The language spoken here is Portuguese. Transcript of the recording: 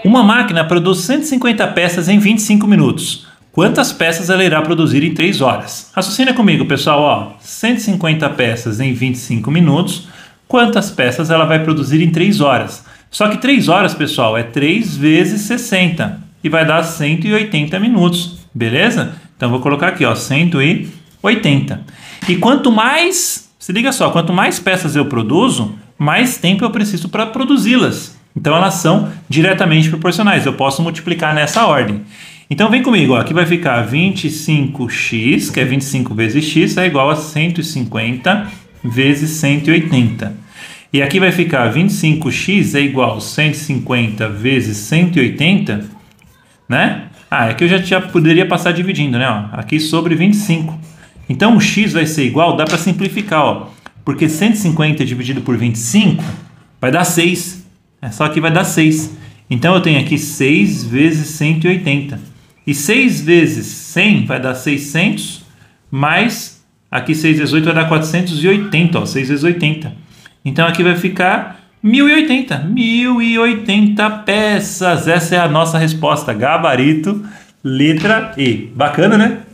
Uma máquina produz 150 peças em 25 minutos. Quantas peças ela irá produzir em 3 horas? Raciocina comigo, pessoal. Ó, 150 peças em 25 minutos. Quantas peças ela vai produzir em 3 horas? Só que 3 horas, pessoal, é 3 vezes 60 e vai dar 180 minutos, beleza? Então, vou colocar aqui, ó, 180. E quanto mais, se liga só, quanto mais peças eu produzo, mais tempo eu preciso para produzi-las. Então, elas são diretamente proporcionais. Eu posso multiplicar nessa ordem. Então, vem comigo. Ó. Aqui vai ficar 25x, que é 25 vezes x, é igual a 150 vezes 180. E aqui vai ficar 25x é igual a 150 vezes 180, né? Aqui eu já poderia passar dividindo, né? Ó, aqui sobre 25. Então, o x vai ser igual, dá para simplificar, ó. Porque 150 dividido por 25 vai dar 6. Só que vai dar 6. Então, eu tenho aqui 6 vezes 180. E 6 vezes 100 vai dar 600, mais aqui 6 vezes 8 vai dar 480, ó, 6 vezes 80. Então, aqui vai ficar 1080. 1080 peças. Essa é a nossa resposta. Gabarito, letra E. Bacana, né?